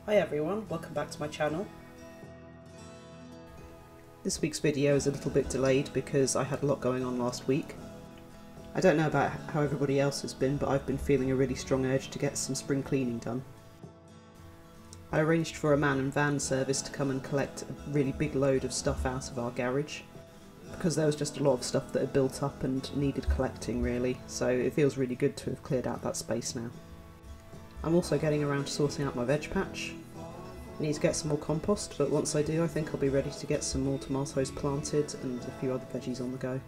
Hi everyone, welcome back to my channel. This week's video is a little bit delayed because I had a lot going on last week. I don't know about how everybody else has been, but I've been feeling a really strong urge to get some spring cleaning done. I arranged for a man and van service to come and collect a really big load of stuff out of our garage, because there was just a lot of stuff that had built up and needed collecting really, so it feels really good to have cleared out that space now. I'm also getting around to sorting out my veg patch. I need to get some more compost, but once I do I think I'll be ready to get some more tomatoes planted and a few other veggies on the go.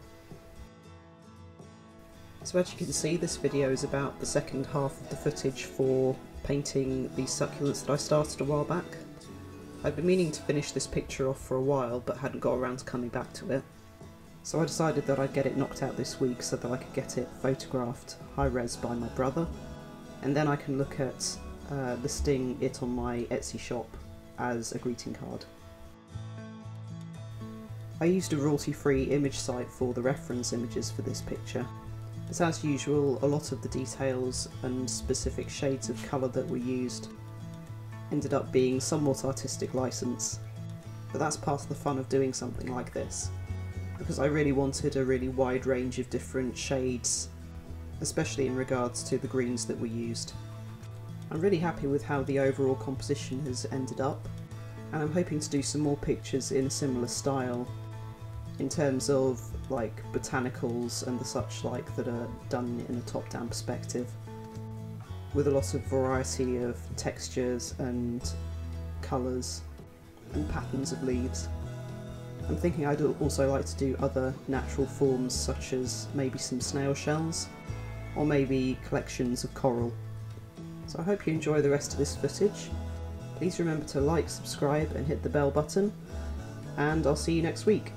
So as you can see, this video is about the second half of the footage for painting these succulents that I started a while back. I've been meaning to finish this picture off for a while but hadn't got around to coming back to it. So I decided that I'd get it knocked out this week so that I could get it photographed high res by my brother, and then I can look at listing it on my Etsy shop as a greeting card. I used a royalty-free image site for the reference images for this picture, but as usual a lot of the details and specific shades of colour that were used ended up being somewhat artistic license, but that's part of the fun of doing something like this, because I really wanted a really wide range of different shades, especially in regards to the greens that were used. I'm really happy with how the overall composition has ended up, and I'm hoping to do some more pictures in a similar style in terms of like botanicals and the such like that are done in a top-down perspective, with a lot of variety of textures and colours and patterns of leaves. I'm thinking I'd also like to do other natural forms such as maybe some snail shells, or maybe collections of coral. So I hope you enjoy the rest of this footage. Please remember to like, subscribe and hit the bell button, and I'll see you next week.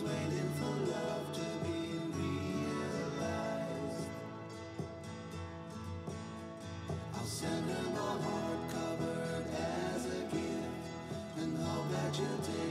waiting for love to be realized. I'll send her my heart covered as a gift and hope that you'll take